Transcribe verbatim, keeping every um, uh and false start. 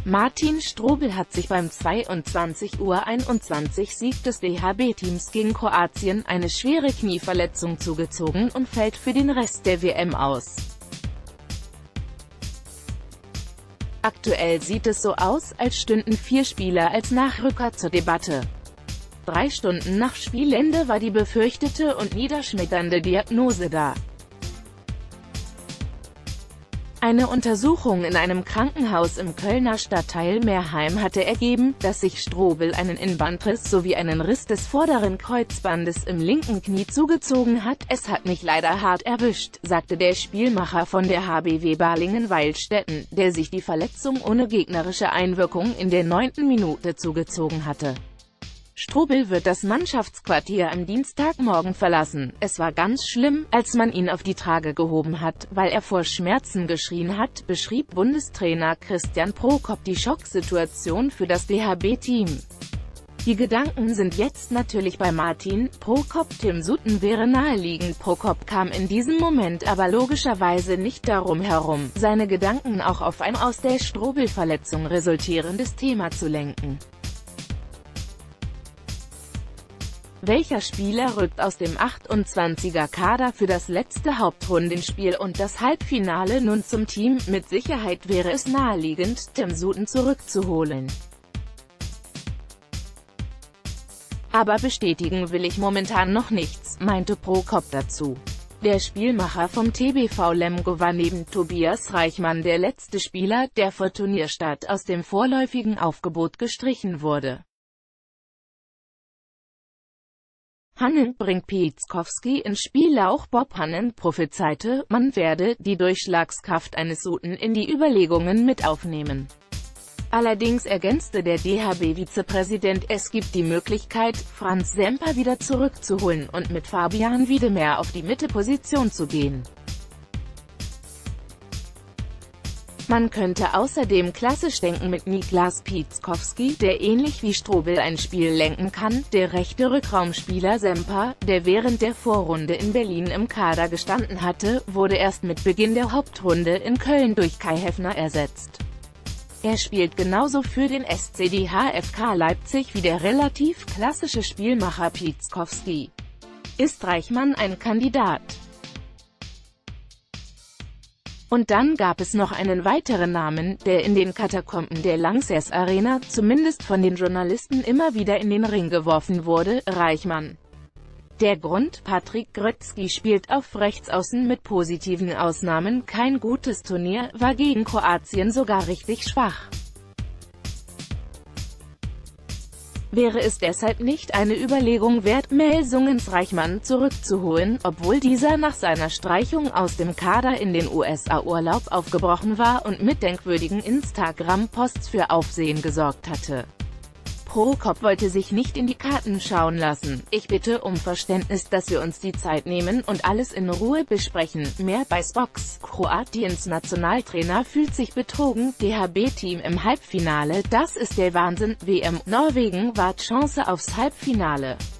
Martin Strobl hat sich beim zweiundzwanzig Uhr einundzwanzig Sieg des D H B-Teams gegen Kroatien eine schwere Knieverletzung zugezogen und fällt für den Rest der W M aus. Aktuell sieht es so aus, als stünden vier Spieler als Nachrücker zur Debatte. Drei Stunden nach Spielende war die befürchtete und niederschmetternde Diagnose da. Eine Untersuchung in einem Krankenhaus im Kölner Stadtteil Meerheim hatte ergeben, dass sich Strobl einen Innenbandriss sowie einen Riss des vorderen Kreuzbandes im linken Knie zugezogen hat. „Es hat mich leider hart erwischt", sagte der Spielmacher von der H B W Balingen-Weilstätten, der sich die Verletzung ohne gegnerische Einwirkung in der neunten Minute zugezogen hatte. Strobl wird das Mannschaftsquartier am Dienstagmorgen verlassen. „Es war ganz schlimm, als man ihn auf die Trage gehoben hat, weil er vor Schmerzen geschrien hat", beschrieb Bundestrainer Christian Prokop die Schocksituation für das D H B-Team. Die Gedanken sind jetzt natürlich bei Martin. Prokop Tim Sutton wäre naheliegend. Prokop kam in diesem Moment aber logischerweise nicht darum herum, seine Gedanken auch auf ein aus der Strobl-Verletzung resultierendes Thema zu lenken. Welcher Spieler rückt aus dem achtundzwanziger-Kader für das letzte Hauptrundenspiel und das Halbfinale nun zum Team? Mit Sicherheit wäre es naheliegend, Tim Sutton zurückzuholen. Aber bestätigen will ich momentan noch nichts, meinte Prokop dazu. Der Spielmacher vom T B V Lemgo war neben Tobias Reichmann der letzte Spieler, der vor Turnierstart aus dem vorläufigen Aufgebot gestrichen wurde. Hannen bringt Piatkowski ins Spiel. Auch Bob Hannen prophezeite, man werde die Durchschlagskraft eines Sutton in die Überlegungen mit aufnehmen. Allerdings ergänzte der D H B-Vizepräsident, es gibt die Möglichkeit, Franz Semper wieder zurückzuholen und mit Fabian Wiedemer auf die Mitteposition zu gehen. Man könnte außerdem klassisch denken mit Niklas Piatkowski, der ähnlich wie Strobl ein Spiel lenken kann. Der rechte Rückraumspieler Semper, der während der Vorrunde in Berlin im Kader gestanden hatte, wurde erst mit Beginn der Hauptrunde in Köln durch Kai Heffner ersetzt. Er spielt genauso für den S C D H F K Leipzig wie der relativ klassische Spielmacher Piatkowski. Ist Reichmann ein Kandidat? Und dann gab es noch einen weiteren Namen, der in den Katakomben der Lanxess Arena, zumindest von den Journalisten, immer wieder in den Ring geworfen wurde: Reichmann. Der Grund: Patrick Grötzky spielt auf Rechtsaußen mit positiven Ausnahmen kein gutes Turnier, war gegen Kroatien sogar richtig schwach. Wäre es deshalb nicht eine Überlegung wert, Melsungen Reichmann zurückzuholen, obwohl dieser nach seiner Streichung aus dem Kader in den U S A-Urlaub aufgebrochen war und mit denkwürdigen Instagram-Posts für Aufsehen gesorgt hatte? Prokop wollte sich nicht in die Karten schauen lassen. „Ich bitte um Verständnis, dass wir uns die Zeit nehmen und alles in Ruhe besprechen." Mehr bei Spox. Kroatiens Nationaltrainer fühlt sich betrogen. D H B-Team im Halbfinale, das ist der Wahnsinn. W M. Norwegen wahrt Chance aufs Halbfinale.